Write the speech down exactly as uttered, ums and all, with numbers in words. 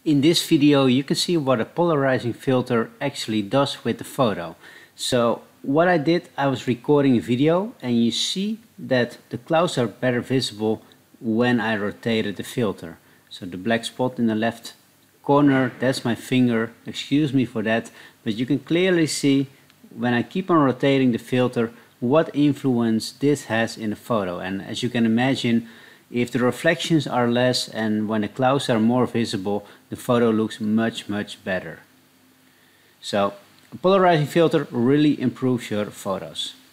In this video you can see what a polarizing filter actually does with the photo. So what I did, I was recording a video and you see that the clouds are better visible when I rotated the filter. So the black spot in the left corner, that's my finger, excuse me for that, but you can clearly see when I keep on rotating the filter what influence this has in the photo. And as you can imagine, if the reflections are less and when the clouds are more visible, the photo looks much much better. So a polarizing filter really improves your photos.